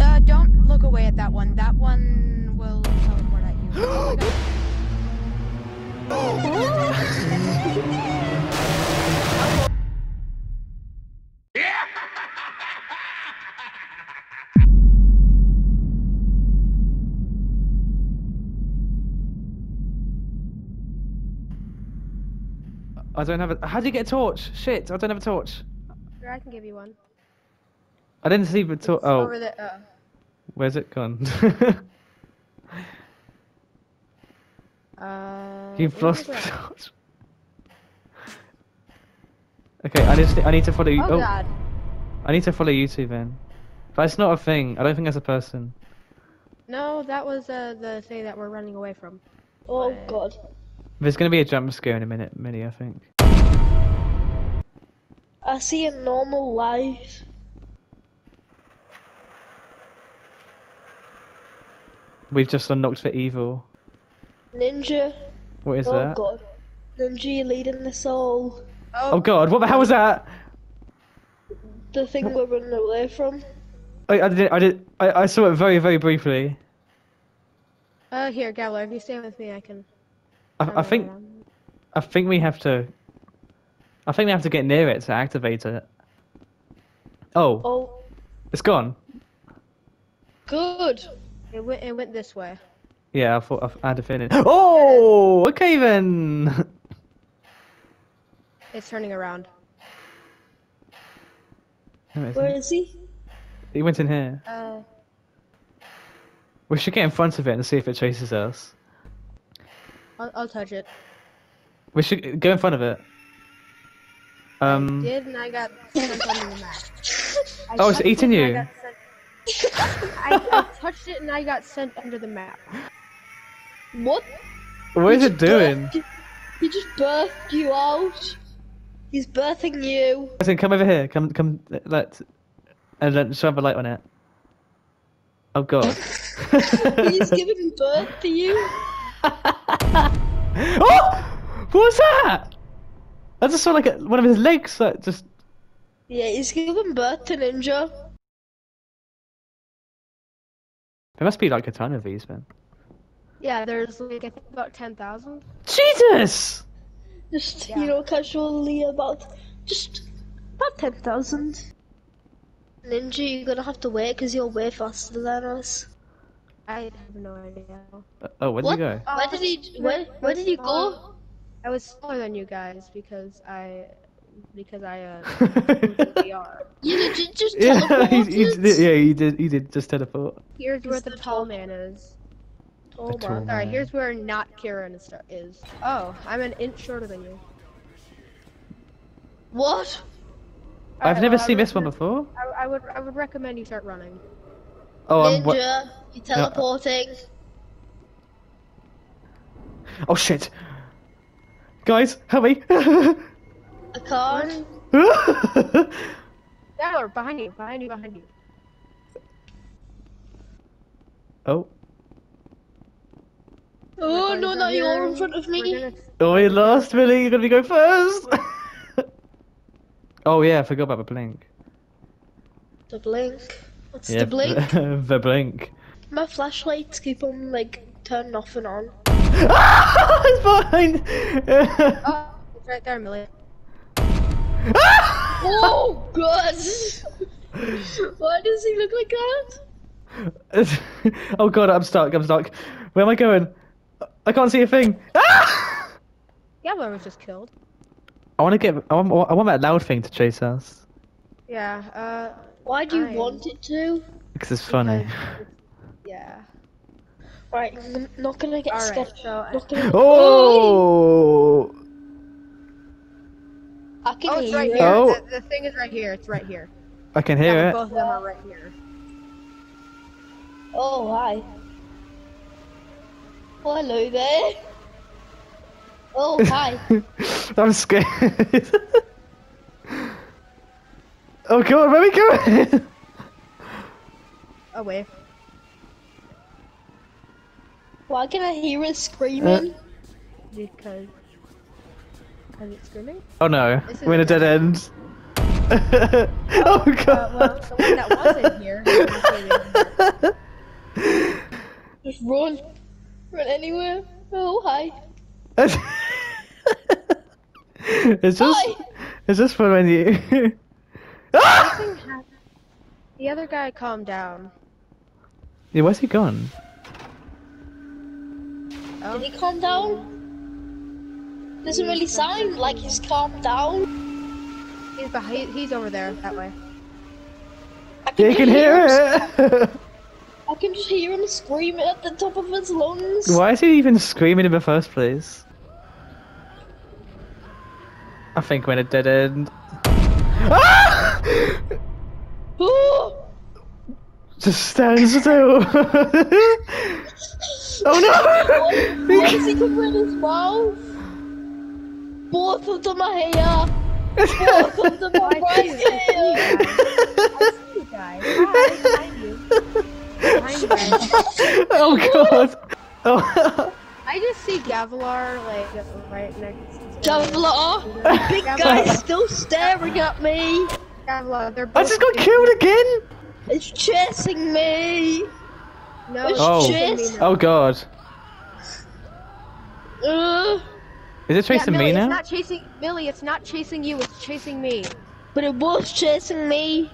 Don't look away at that one. That one will teleport at you. Oh my god. I don't have a. How do you get a torch? Shit, I don't have a torch. Here, I can give you one. I didn't see the torch. It's Oh, over there. where's it gone? You've where lost is the it? torch. Okay, I need to follow you. Oh god. I need to follow you two then. But it's not a thing. I don't think that's a person. No, that was the thing that we're running away from. Oh god. There's gonna be a jump scare in a minute, Minnie, I think. I see a normal life. We've just unlocked the evil. Ninja. What is Oh that? god. Ninja, you're leading us all. Oh god, what the hell was that? The thing we're running away from. I saw it very, very briefly. Here, Gavler, if you stay with me, I can. I think we have to. I think we have to get near it to activate it. Oh, Oh, it's gone. good. It went this way. Yeah, I thought I had a feeling. Oh, okay then. It's turning around. No, it Where isn't. is he? He went in here. We should get in front of it and see if it chases us. I'll touch it. We should go in front of it. I did, and I got sent under the map. Oh, it's eating you. I touched it and I got sent under the map. What? What is it doing? He just birthed you out. He's birthing you. Listen, come over here. Come. And then shine the light on it. Oh god. He's giving birth to you. Oh! What was that? I just saw like one of his legs like just. Yeah, he's giving birth to Ninja. There must be like a ton of these, man. Yeah, there's like I think about 10,000. Jesus! Just, Yeah. you know, casually about 10,000. Ninja, you're gonna have to wait because you're way faster than us. I have no idea. Oh, where did What? you go? Where did he go? I was smaller than you guys because I usually are. You did just Yeah, teleported? he did just teleport. Here's where He's the the tall tall- man is. Oh The tall man. Alright, here's where not Kieran is. Oh, I'm an inch shorter than you. What? I've Alright, never well, seen this one before. I would recommend you start running. Oh, Ninja, you're teleporting. Oh shit! Guys, help me! I can't. Tyler, behind you. Oh, Oh no, not you're in front of me. oh, we lost, Millie. You're gonna go first. Oh yeah, I forgot about the blink. The blink. What's Yeah, the blink? the blink. My flashlights keep on like turning off and on. It's behind. Oh, it's right there, Millie. Oh god! Why does he look like that? Oh god, I'm stuck. Where am I going? I can't see a thing. Gabler was just killed. I want that loud thing to chase us. Yeah, Why do you Fine. want it to? Because it's funny. yeah. Right, I'm not gonna get Alright, scared. so Not gonna get... Oh! I can Oh, it's hear right it. here. Oh. The thing is right here. It's right here. I can hear Yeah, it. both of them are right here. Oh, hi. Oh, hello there. Oh, hi. I'm scared. Oh god, where are we going? Oh wait. Why can I hear it screaming? Because it's screaming. Oh no, This is we're in a dead end. Oh Well, god. the one that wasn't here. Just run. Run anywhere. Oh, hi. It's just, Hi. it's just for when you. Nothing happened. The other guy calmed down. Yeah, where's he gone? Oh, Did he calm down? Doesn't really sound like he's calmed down. he's over there, that way. Yeah, you can hear it. I can just hear him screaming at the top of his lungs. Why is he even screaming in the first place? I think we're in a dead end. Ah! Oh, Just stand still. Oh no! what is he covering his mouth? Both of them are here. Both of them are right here. You guys. Hi, behind you. Behind you guys. Oh god! Oh. I just see Gavilar, like, right next to Gavilar, the big guy is still staring at me. Gavilar, they're both I just got killed again! It's chasing me. No, It's Oh. chasing. Oh god. Is it chasing Millie, me now? It's not chasing Millie, it's not chasing you, it's chasing me. But it was chasing me.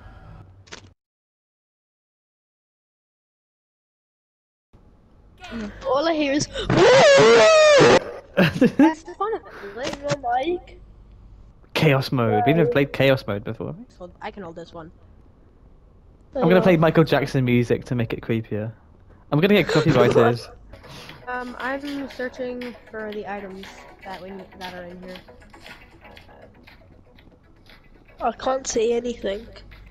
All I hear is. That's the fun of it, Millie. My mic. Chaos mode. We've never played chaos mode before. I can hold this one. I'm gonna play Michael Jackson music to make it creepier. I'm gonna get copyrighted. I'm searching for the items that are in here. I can't see anything.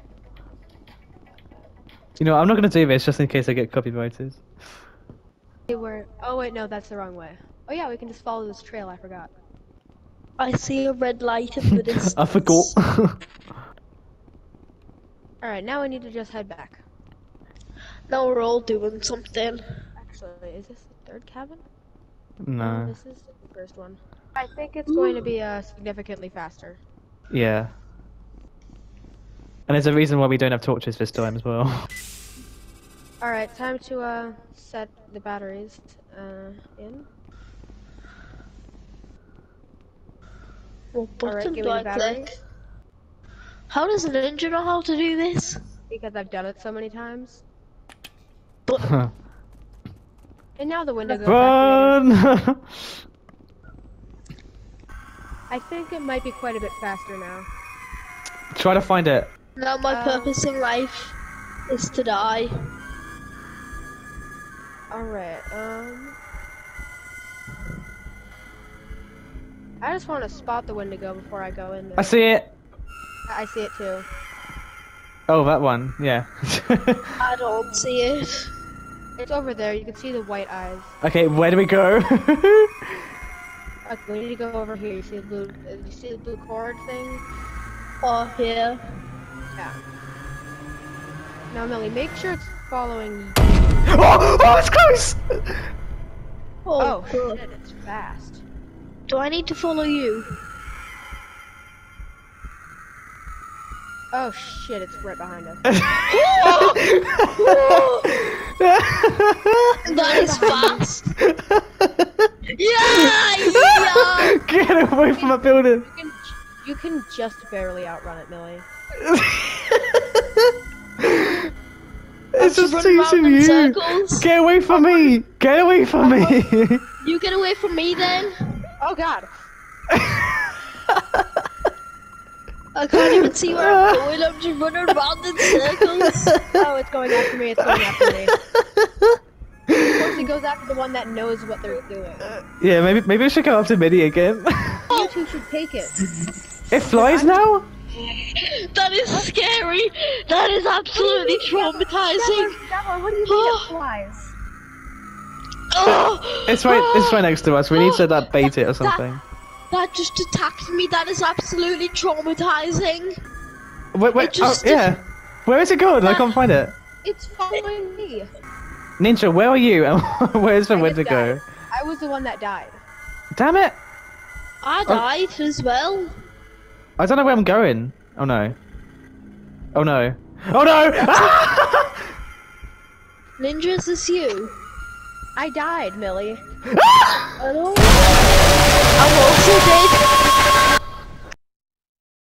You know, I'm not gonna do this just in case I get copyrighted. Oh wait, no, that's the wrong way. Oh yeah, we can just follow this trail, I forgot. I see a red light in the distance. I forgot. Alright, now we need to just head back. Now we're all doing something. Actually, is this the third cabin? No. This is the first one. I think it's going to be significantly faster. Yeah. And there's a reason why we don't have torches this time as well. Alright, time to set the batteries in. What button give do me I the batteries. click? How does a ninja know how to do this? Because I've done it so many times. But And now the window goes back. Run! I think it might be quite a bit faster now. Try to find it. now my purpose in life is to die. Alright, I just want to spot the Wendigo before I go in there. I see it. I see it too. Oh, that one. Yeah. I don't see it. It's over there, you can see the white eyes. Okay, where do we go? Okay, we need to go over here. You see the blue cord thing? Oh, here. Yeah. Now, Millie, make sure it's following you. Oh, it's close! Oh, good. shit, it's fast. Do I need to follow you? Oh, shit, it's right behind us. That is fast. Yeah! Get away from my building! You can just barely outrun it, Millie. It's just run around chasing in you! circles. Get away from me! Get away from me! You get away from me then. Oh, God! I can't even see where I'm going. I'm just running around in circles. Oh, it's going after me. It's going after me. Of course, it goes after the one that knows what they're doing. Yeah, maybe we should go after Minnie again. You two should take it. It flies now? That is scary. That is absolutely traumatizing. Gavin, what do you mean it flies? Oh, It's right next to us. We need to bait it or something. that just attacked me. That is absolutely traumatizing. Wait, It just- yeah. Where is it gone? I can't find it. It's following me. Ninja, where are you? And where's the I just Wendigo? died. I was the one that died. Damn it! I died as well. I don't know where I'm going. Oh no. Oh no. Oh no! Ah! Ninja, is this you? I died, Millie. I don't I woke